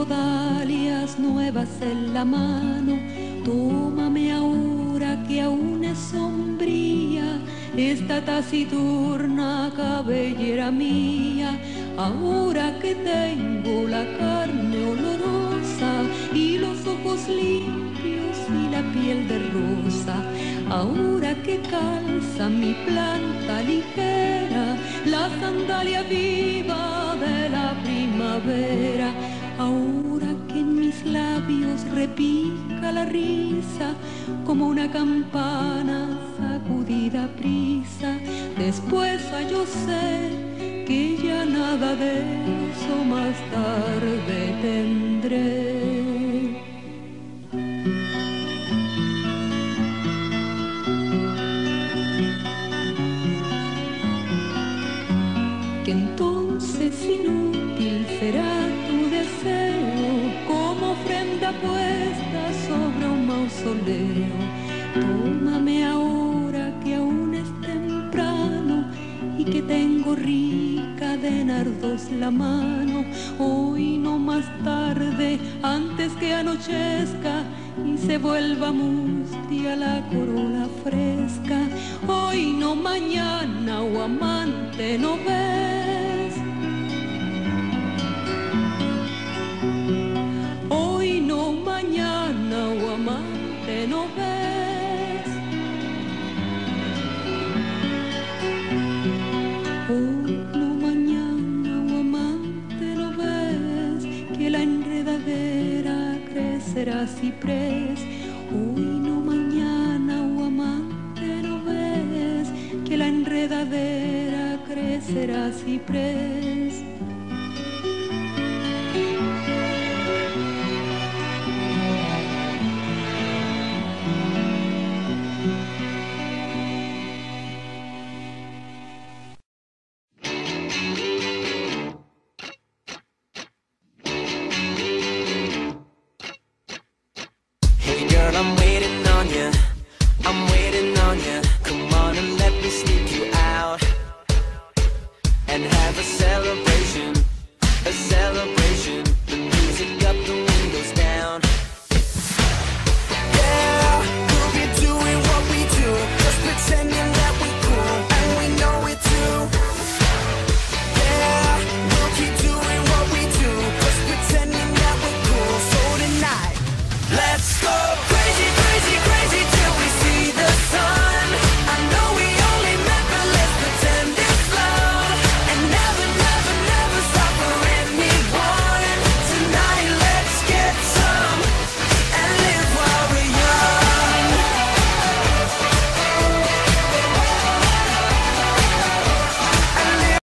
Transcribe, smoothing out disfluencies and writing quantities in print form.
Traigo dalias nuevas en la mano, tómame ahora que aún es sombría esta taciturna cabellera mía, ahora que tengo la carne olorosa y los ojos limpios y la piel de rosa, ahora que calza mi planta ligera la sandalia viva de la primavera, ahora que en mis labios repica la risa como una campana sacudida a prisa, después yo sé que ya nada de eso más tarde tendré. Que entonces inútil será tu deseo como ofrenda puesta sobre un mausoleo. Tómame ahora que aún es temprano y que tengo rica de nardos la mano, hoy no más tarde, antes que anochezca y se vuelva mustia la corola fresca, hoy no mañana, oh amante, no ves, hoy no mañana, oh amante, no ves, hoy no mañana, oh amante, no ves, que la enredadera crecerá ciprés, hoy no mañana, oh amante, no ves, que la enredadera crecerá ciprés.